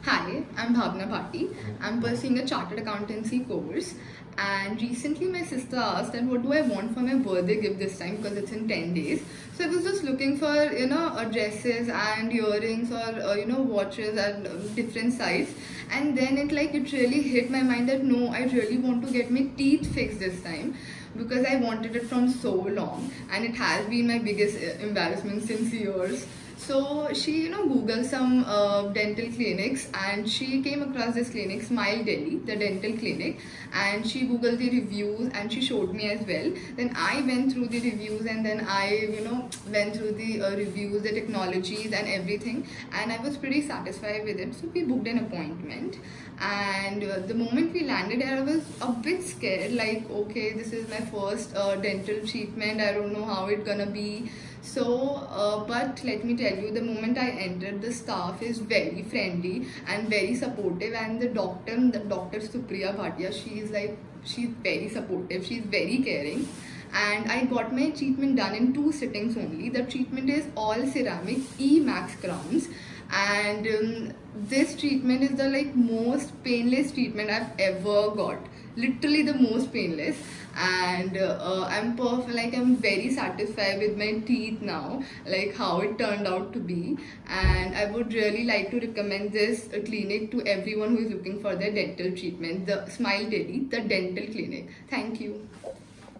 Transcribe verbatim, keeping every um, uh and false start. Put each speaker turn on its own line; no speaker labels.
Hi, I'm Bhavna Bhatti. I'm pursuing a chartered accountancy course. And recently, my sister asked that what do I want for my birthday gift this time because it's in ten days. So I was just looking for you know uh, dresses and earrings or uh, you know watches at uh, different size. And then it like it really hit my mind that no, I really want to get my teeth fixed this time because I wanted it from so long, and it has been my biggest uh, embarrassment since years. So she, you know, Googled some uh, dental clinics, and she came across this clinic, Smile Delhi, the dental clinic, and she Googled the reviews and she showed me as well. Then I went through the reviews, and then I, you know, went through the uh, reviews, the technologies and everything, and I was pretty satisfied with it. So we booked an appointment, and uh, the moment we landed there, I was a bit scared, like, okay, this is my first uh, dental treatment, I don't know how it's gonna be. So, uh, but let me tell you, the moment I entered, the staff is very friendly and very supportive, and the doctor, the Doctor Supriya Bhatia, she is like, she's very supportive, she's very caring. And I got my treatment done in two sittings only. The treatment is all ceramic E Max crowns, and um, this treatment is the like most painless treatment I've ever got. Literally the most painless, and uh, I'm perfect. Like I'm very satisfied with my teeth now, like how it turned out to be. And I would really like to recommend this uh, clinic to everyone who is looking for their dental treatment. The Smile Delhi, the dental clinic. Thank you.